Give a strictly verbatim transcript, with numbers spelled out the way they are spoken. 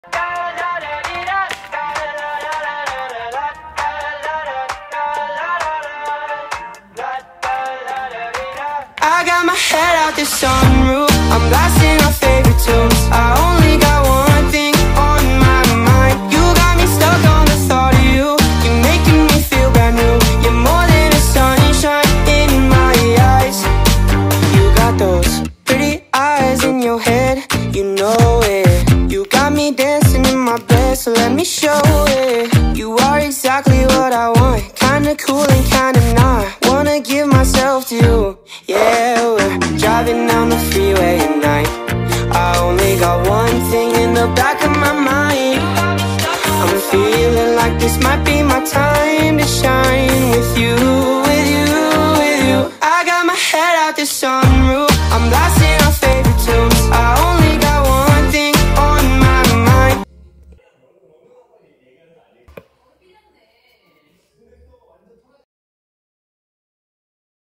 I got my head out the sunroof, I'm blasting our favorite tunes. I only got one thing on my mind. You got me stuck on the thought of you. You're making me feel brand new. You're more than a sunshine in my eyes. You got those pretty eyes in your head, you know it. You got me dancing in my bed, so let me show it. You are exactly what I want, kinda cool and kinda not. Wanna give myself to you. Yeah, we're driving down the freeway at night. I only got one thing in the back of my mind. I'm feeling like this might be my